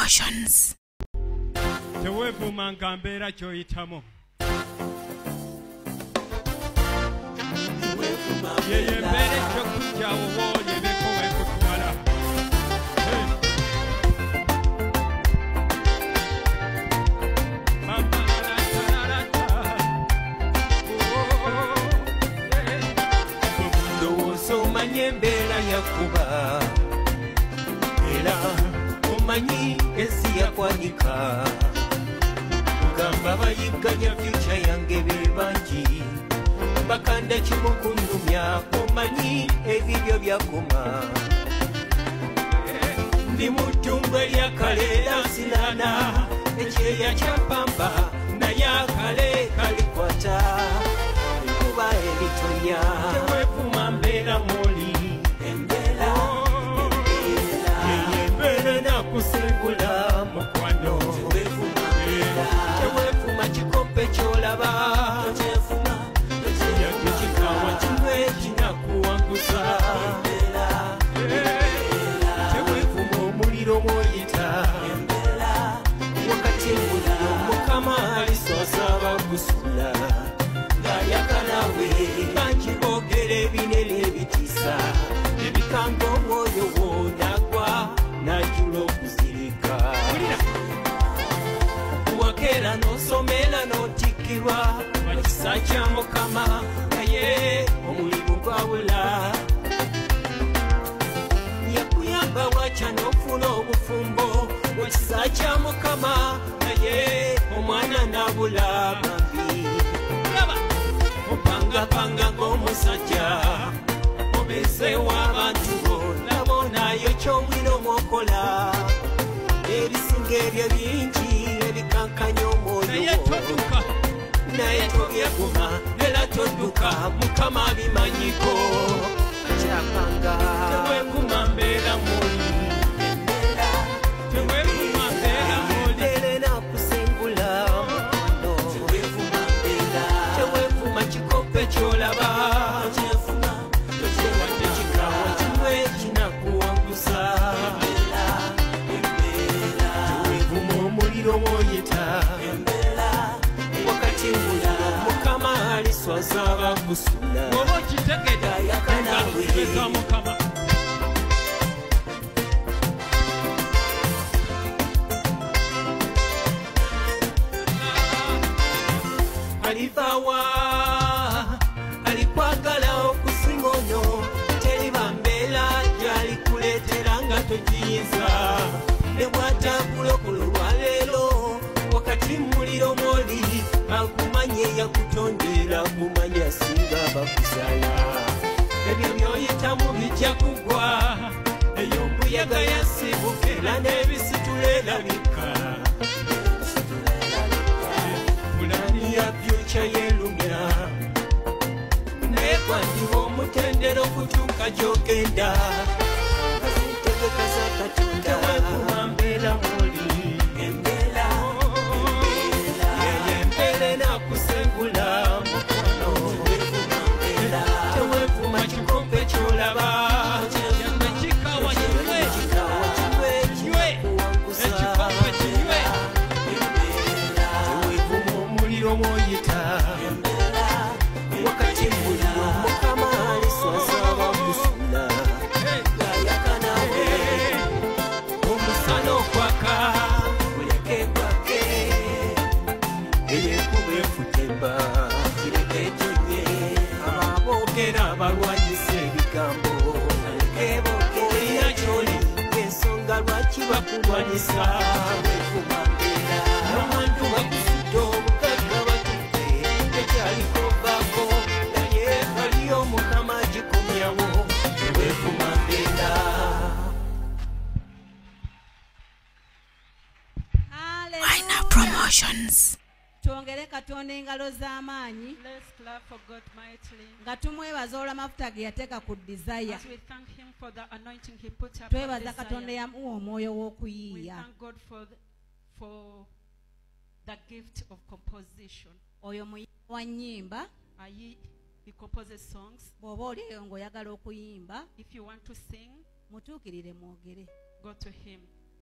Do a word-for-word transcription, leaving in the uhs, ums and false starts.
Promotions. Tewevuma ngambera kyoyitamu. Yeye mbere kyokujja wowoye beko wekutwala. Mbera yakuba era omanyi esi yakwanika kugamba bayiganya future yange bebangi bakanda kimukundumya omanyi ebibyo byakoma ndi mutumba lyakale asilana ekyeya kyapamba naye akale kalikwata ekuba eritonya tewefuma mbeera muli kusengula mukwano tewefuma kikompe kyolaba yakikikawa kimwe kinakuwanguza tewefuma omuliro mwoyita wakati muliro mukama alisosa bagusula ngayakanawe bangi boogera ebinene ebitiisa ebikanga omwoyo wonagwa najula okuzirika wakera nosomera notikirwa ekisa kya mukama naye omulimu gwawula yakuyamba wakya nofuna obufumbo ekisa kya mukama naye omwana nabula bambi opangapanga ng'omusajja obesewa abantu bona bonayo kyomwino mwokola ebisinga ebyo bingi ebikankanya omwoyo naye tobyeguma era todduka mukama abimanyiko kyapanga teweguma mbeera muli teweguma mbeera muli era nakusengula mukono teweguma mbeera teweguma kikope kyolaba wakati muliro mukama aliswaza bagusula oba kitegeda yakanawe mukama alivawa alikwagala okusinga ono teri bambeera gyalikuleetera nga togiyinza ne bwatakulokolo lwaleero wakati muliro mwoli akumanye yakutondera kumanya singa bakuzala ebyo byoyitamu bijja kugwa eyo mbuyaga yasibukera n'ebisitulelabika bulani ya fyuca yelumya naye kwandiwa omutendera okutuuka gyogenda kazitegeka zakatonda wekuma mbeera muli kusengula mukono tewefuma kikompe kyolaba kikawa kinywe ekikompe kinywe tewefuma omuliro mwoyita wakati muliro mukama aliswaza bagusula gayakanawe omusana okwaka muleke kwake eyekubefutemba kireketonye ababogera abalwanyisa ebigambo olina kyoli ensonga lwaki bakulwanyisa wefuma mbeera n'abantu bagusudde obugagga batudde ekyaliko baako naye baliyo mukama gikomyawo wefuma mbeera. Minor Promotions. Twongere Katonda engalo z'amaanyi nga tumwebaza olw'amafuta ge yateeka ku desire. Twebaza Katonda yamuwa omwoyo w'okuyiiya. Oyo muyimbi wa nnyimba bw'oba oliyo ng'oyagala okuyimba mutuukirire mwogere. Go to him.